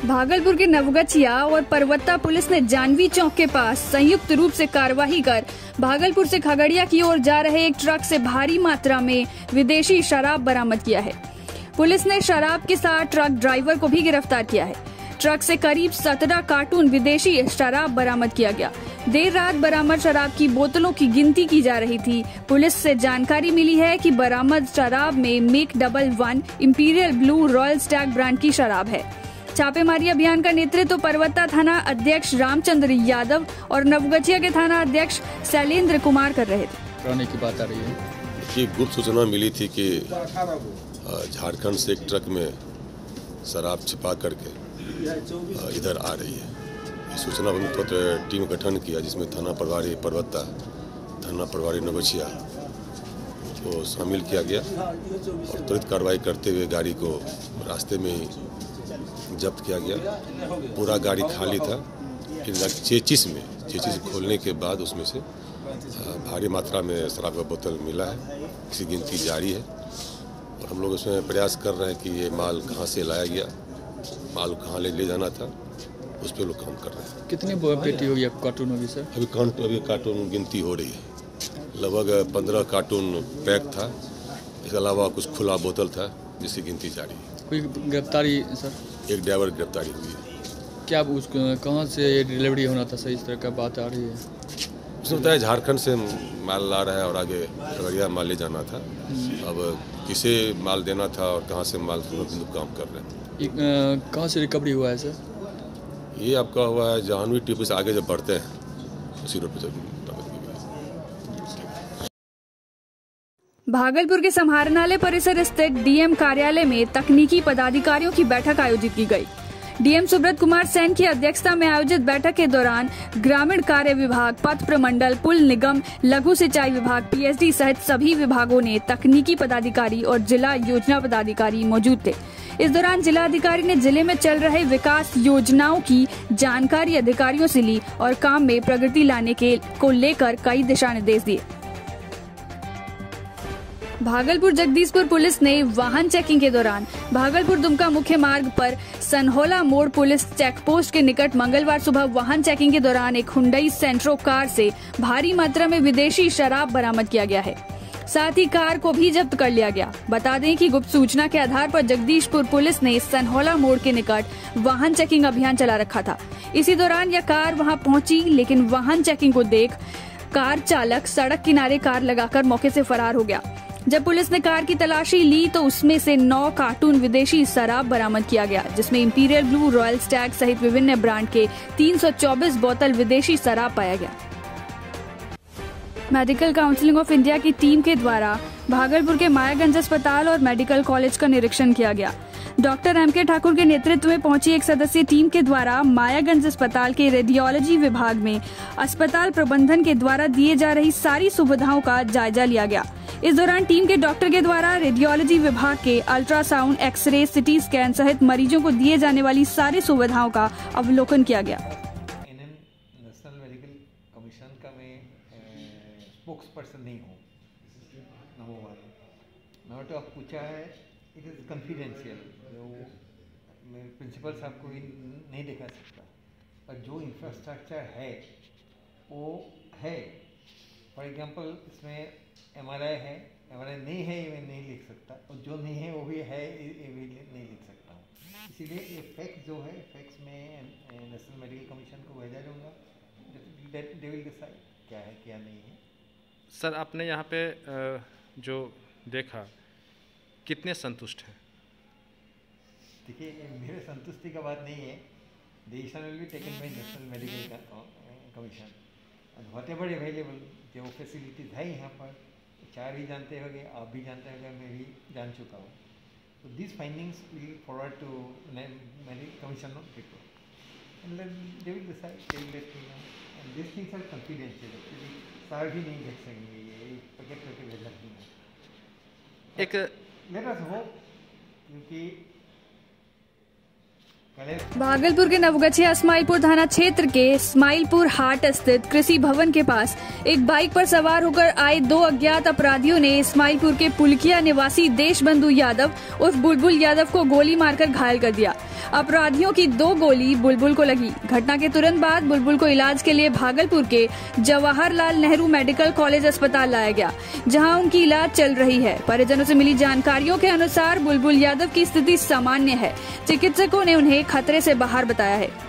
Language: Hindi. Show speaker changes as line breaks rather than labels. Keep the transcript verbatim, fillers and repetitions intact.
भागलपुर के नवगछिया और परवत्ता पुलिस ने जानवी चौक के पास संयुक्त रूप से कार्रवाई कर भागलपुर से खगड़िया की ओर जा रहे एक ट्रक से भारी मात्रा में विदेशी शराब बरामद किया है। पुलिस ने शराब के साथ ट्रक ड्राइवर को भी गिरफ्तार किया है। ट्रक से करीब सत्रह कार्टून विदेशी शराब बरामद किया गया। देर रात बरामद शराब की बोतलों की गिनती की जा रही थी। पुलिस से जानकारी मिली है कि बरामद शराब में मेक डबल वन Imperial Blue Royal Stag brand की शराब है। छापेमारी अभियान का नेतृत्व तो परवत्ता थाना अध्यक्ष रामचंद्र यादव और नवगछिया के थाना अध्यक्ष शैलेंद्र कुमार कर रहे थे।
की बात आ रही है
कि गुप्त सूचना मिली थी कि झारखंड से एक ट्रक में शराब छिपा करके इधर आ रही है। सूचना पर तुरंत टीम गठन किया जिसमें थाना प्रभारी परवत्ता, थाना प्रभारी नवगछिया को शामिल किया गया और त्वरित कार्रवाई करते हुए गाड़ी को रास्ते में ही जब्त किया गया। पूरा गाड़ी खाली था। चेचिस में चेचिस खोलने के बाद उसमें से भारी मात्रा में शराब का बोतल मिला है। इसकी गिनती जारी है और हम लोग उसमें प्रयास कर रहे हैं कि ये माल कहाँ से लाया गया, माल कहाँ ले ले जाना था, उस पर लोग काम कर रहे हैं।
कितनी पेटी हो गया कार्टून अभी सर?
अभी काउंट अभी कार्टून गिनती हो रही है। लगभग पंद्रह कार्टून पैक था। इसके अलावा कुछ खुला बोतल था जिसकी गिनती जारी है।
कोई गिरफ्तारी सर?
एक ड्राइवर गिरफ्तारी हुई है।
क्या उस कहाँ से डिलीवरी होना था सर? इस तरह का बात आ रही है।
उसने बताया झारखंड से माल ला रहा है और आगे खगड़िया माल ले जाना था। अब किसे माल देना था और कहाँ से माल काम कर रहे हैं।
कहाँ से रिकवरी हुआ है सर?
ये आपका हुआ है जानवी टिप से आगे जब बढ़ते हैं उसी रोड पर।
भागलपुर के समाहरणालय परिसर स्थित डीएम कार्यालय में तकनीकी पदाधिकारियों की बैठक आयोजित की गई। डीएम सुब्रत कुमार सेन की अध्यक्षता में आयोजित बैठक के दौरान ग्रामीण कार्य विभाग, पथ प्रमंडल, पुल निगम, लघु सिंचाई विभाग, पीएचडी सहित सभी विभागों ने तकनीकी पदाधिकारी और जिला योजना पदाधिकारी मौजूद थे। इस दौरान जिलाधिकारी ने जिले में चल रहे विकास योजनाओं की जानकारी अधिकारियों से ली और काम में प्रगति लाने के को लेकर कई दिशा निर्देश दिए। भागलपुर जगदीशपुर पुलिस ने वाहन चेकिंग के दौरान भागलपुर दुमका मुख्य मार्ग पर सनहोला मोड़ पुलिस चेक पोस्ट के निकट मंगलवार सुबह वाहन चेकिंग के दौरान एक हुंडई सेंट्रो कार से भारी मात्रा में विदेशी शराब बरामद किया गया है। साथ ही कार को भी जब्त कर लिया गया। बता दें कि गुप्त सूचना के आधार पर जगदीशपुर पुलिस ने सनहोला मोड़ के निकट वाहन चेकिंग अभियान चला रखा था। इसी दौरान यह कार वहां पहुंची, लेकिन वाहन चेकिंग को देख कार चालक सड़क किनारे कार लगाकर मौके से फरार हो गया। जब पुलिस ने कार की तलाशी ली तो उसमें से नौ कार्टून विदेशी शराब बरामद किया गया, जिसमें इंपीरियल ब्लू, रॉयल स्टैग सहित विभिन्न ब्रांड के तीन सौ चौबीस बोतल विदेशी शराब पाया गया। मेडिकल काउंसिलिंग ऑफ इंडिया की टीम के द्वारा भागलपुर के मायागंज अस्पताल और मेडिकल कॉलेज का निरीक्षण किया गया। डॉक्टर एम के ठाकुर के नेतृत्व में पहुंची एक सदस्यीय टीम के द्वारा मायागंज अस्पताल के रेडियोलॉजी विभाग में अस्पताल प्रबंधन के द्वारा दिए जा रही सारी सुविधाओं का जायजा लिया गया। इस दौरान टीम के डॉक्टर के द्वारा रेडियोलॉजी विभाग के अल्ट्रासाउंड, एक्सरे, सिटी स्कैन सहित मरीजों को दिए जाने वाली सारी सुविधाओं का अवलोकन किया गया।
नेशनल मेडिकल कमीशन का मैं स्पोक्स पर्सन नहीं हूँ। Number one. नंबर टू, आप पूछा है, इट इज़ कॉन्फिडेंशियल। जो मैं प्रिंसिपल साहब को भी नहीं दिखा सकता, पर जो इंफ्रास्ट्रक्चर है वो है। फॉर एग्जांपल इसमें एमआरआई है, एमआरआई नहीं है ये मैं नहीं लिख सकता, और जो नहीं है वो भी है ये भी नहीं लिख सकता हूँ। इसीलिए ये फैक्ट जो है, फैक्ट्स में नेशनल मेडिकल कमीशन को भेजा जाऊँगा। दे विल डिसाइड क्या है क्या नहीं है।
सर, आपने यहाँ पे जो देखा, कितने संतुष्ट हैं?
देखिए, मेरे संतुष्टि का बात नहीं है। Decision will be taken by national medical commission and whatever available. जो फैसिलिटीज़ है यहाँ पर, चार भी जानते होंगे, आप भी जानते होंगे, मैं भी जान चुका हूँ। तो this findings will forward to medical commission of people and they will decide, they will let me know. And this things are confidential. Actually sir भी नहीं देख सकेंगे, ये पैकेट करके भेजा नहीं।
एक
लेट अस होप, क्योंकि
भागलपुर के नवगछिया इस्माइलपुर थाना क्षेत्र के इस्माइलपुर हाट स्थित कृषि भवन के पास एक बाइक पर सवार होकर आए दो अज्ञात अपराधियों ने इस्माइलपुर के पुलकिया निवासी देशबंधु यादव उर्फ बुलबुल यादव को गोली मारकर घायल कर दिया। अपराधियों की दो गोली बुलबुल को लगी। घटना के तुरंत बाद बुलबुल को इलाज के लिए भागलपुर के जवाहरलाल नेहरू मेडिकल कॉलेज अस्पताल लाया गया, जहां उनकी इलाज चल रही है। परिजनों से मिली जानकारियों के अनुसार बुलबुल यादव की स्थिति सामान्य है। चिकित्सकों ने उन्हें खतरे से बाहर बताया है।